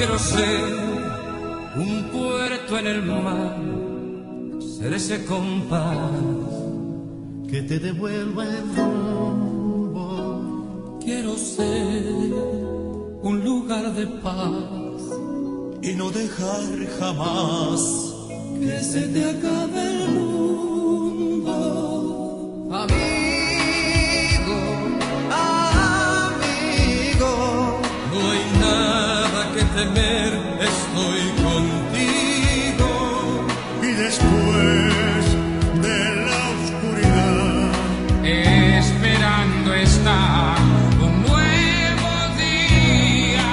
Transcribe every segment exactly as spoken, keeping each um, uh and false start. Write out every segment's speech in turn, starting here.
quiero ser un puerto en el mar, ser ese compás que te devuelva el rumbo. Quiero ser un lugar de paz y no dejar jamás que se te acabe el mundo. Amigo, amigo, no hay nada que temer, estoy contigo. Y después de la oscuridad, esperando estar un nuevo día.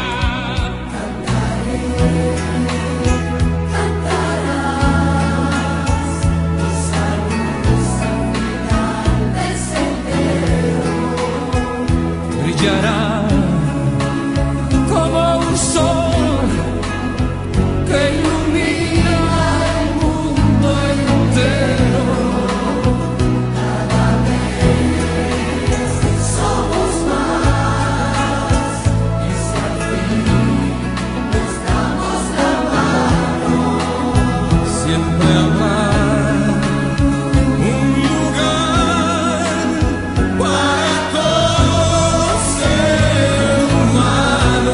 Cantarás esa luz al final del sendero. Brillará como un sol que ilumina el mundo entero. Cada vez somos más, y si al fin nos damos la mano, Siempre habrá un lugar para todo ser humano.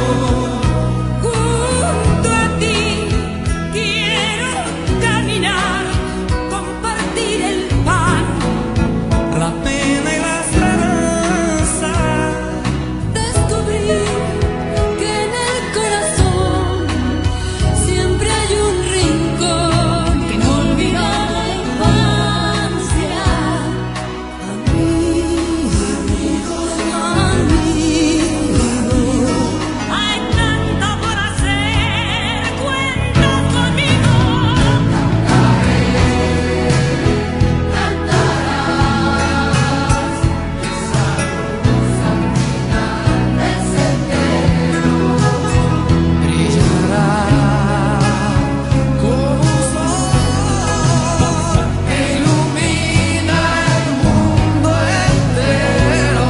Junto a ti quiero caminar, compartir el pan, La pena y la esperanza. descubrir que en el corazón siempre hay un rincón que no olvida la infancia. Amigos, amigos, hay tanto por hacer, cuenta conmigo. cantarás esa luz al final del sendero. Brillará como un sol que ilumina el mundo entero.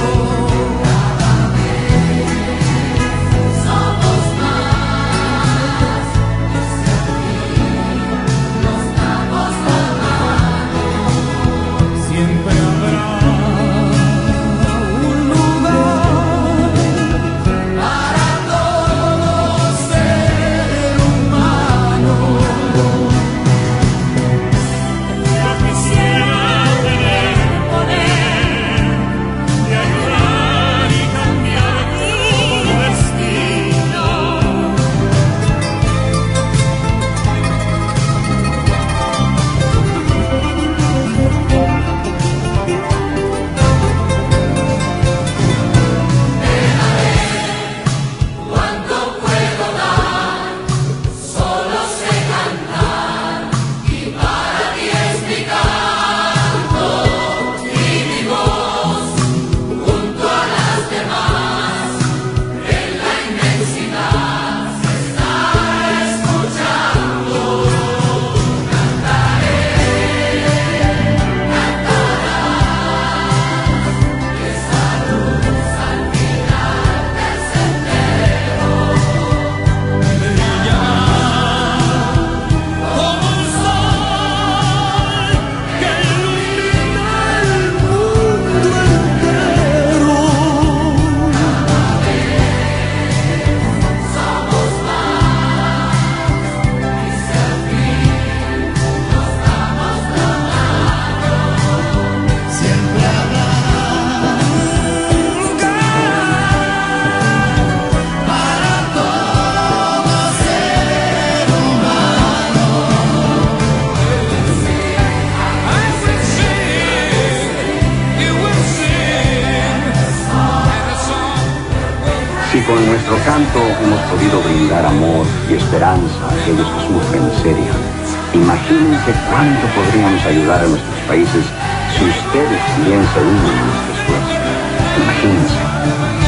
Somos más, y si al fin nos damos la mano, Siempre habrá un lugar para todo ser humano. Yo quisiera tener el poder de ayudar y cambiar tu destino. cuánto puedo dar, solo sé cantar, y para ti es mi canto y mi voz, junto a las demás, en la inmensidad se está escuchando. Cantaré, cantarás esa luz al final del sendero. Como un sol que ilumina el mundo entero. Somos más, y si al fin nos damos la mano, Siempre habrá Un lugar para todo ser humano. I will sing, you will sing, and the song will Si con nuestro canto hemos podido brindar amor y esperanza a aquellos que sufren miseria, imaginen que cuánto podríamos ayudar a nuestros países si ustedes también se unen a nuestro esfuerzo. Imagínense.